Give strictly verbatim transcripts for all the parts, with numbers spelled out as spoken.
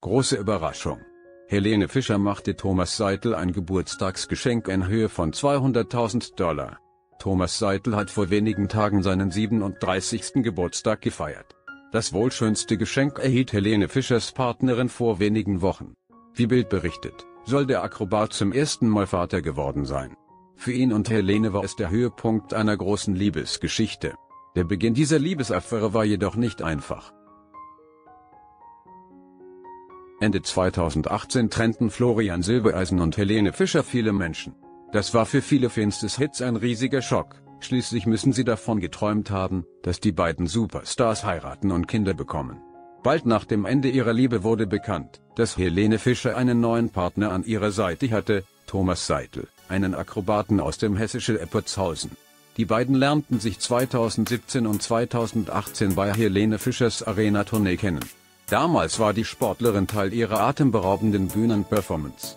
Große Überraschung. Helene Fischer machte Thomas Seitel ein Geburtstagsgeschenk in Höhe von zweihunderttausend Dollar. Thomas Seitel hat vor wenigen Tagen seinen siebenunddreißigsten Geburtstag gefeiert. Das wohl schönste Geschenk erhielt Helene Fischers Partnerin vor wenigen Wochen. Wie Bild berichtet, soll der Akrobat zum ersten Mal Vater geworden sein. Für ihn und Helene war es der Höhepunkt einer großen Liebesgeschichte. Der Beginn dieser Liebesaffäre war jedoch nicht einfach. Ende zweitausendachtzehn trennten Florian Silbereisen und Helene Fischer viele Menschen. Das war für viele Fans des Hits ein riesiger Schock, schließlich müssen sie davon geträumt haben, dass die beiden Superstars heiraten und Kinder bekommen. Bald nach dem Ende ihrer Liebe wurde bekannt, dass Helene Fischer einen neuen Partner an ihrer Seite hatte, Thomas Seitel, einen Akrobaten aus dem hessischen Eppertshausen. Die beiden lernten sich zweitausendsiebzehn und zweitausendachtzehn bei Helene Fischers Arena-Tournee kennen. Damals war die Sportlerin Teil ihrer atemberaubenden Bühnenperformance.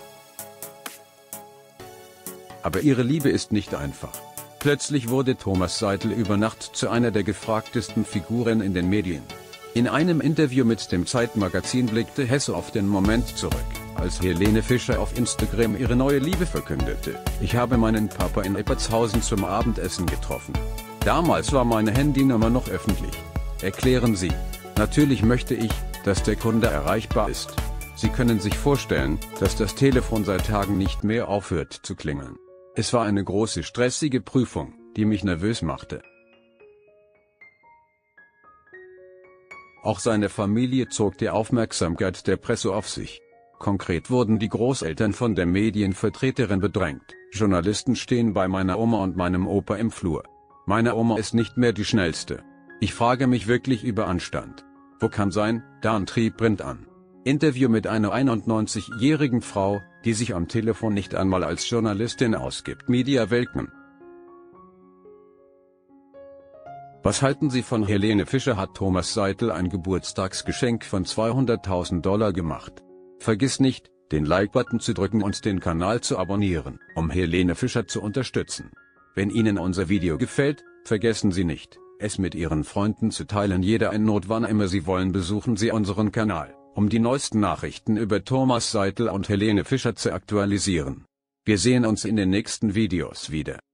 Aber ihre Liebe ist nicht einfach. Plötzlich wurde Thomas Seitel über Nacht zu einer der gefragtesten Figuren in den Medien. In einem Interview mit dem Zeitmagazin blickte Hesse auf den Moment zurück, als Helene Fischer auf Instagram ihre neue Liebe verkündete. Ich habe meinen Papa in Eppertshausen zum Abendessen getroffen. Damals war meine Handynummer noch öffentlich. Erklären Sie. Natürlich möchte ich, dass der Kunde erreichbar ist. Sie können sich vorstellen, dass das Telefon seit Tagen nicht mehr aufhört zu klingeln. Es war eine große stressige Prüfung, die mich nervös machte. Auch seine Familie zog die Aufmerksamkeit der Presse auf sich. Konkret wurden die Großeltern von der Medienvertreterin bedrängt. Journalisten stehen bei meiner Oma und meinem Opa im Flur. Meine Oma ist nicht mehr die schnellste. Ich frage mich wirklich über Anstand. Wo kann sein, der Antrieb brennt an. Interview mit einer einundneunzigjährigen Frau, die sich am Telefon nicht einmal als Journalistin ausgibt. Media Welcome. Was halten Sie von Helene Fischer? Hat Thomas Seitel ein Geburtstagsgeschenk von zweihunderttausend Dollar gemacht. Vergiss nicht, den Like-Button zu drücken und den Kanal zu abonnieren, um Helene Fischer zu unterstützen. Wenn Ihnen unser Video gefällt, vergessen Sie nicht, es mit Ihren Freunden zu teilen. Jeder in Not, wann immer Sie wollen, besuchen Sie unseren Kanal, um die neuesten Nachrichten über Thomas Seitel und Helene Fischer zu aktualisieren. Wir sehen uns in den nächsten Videos wieder.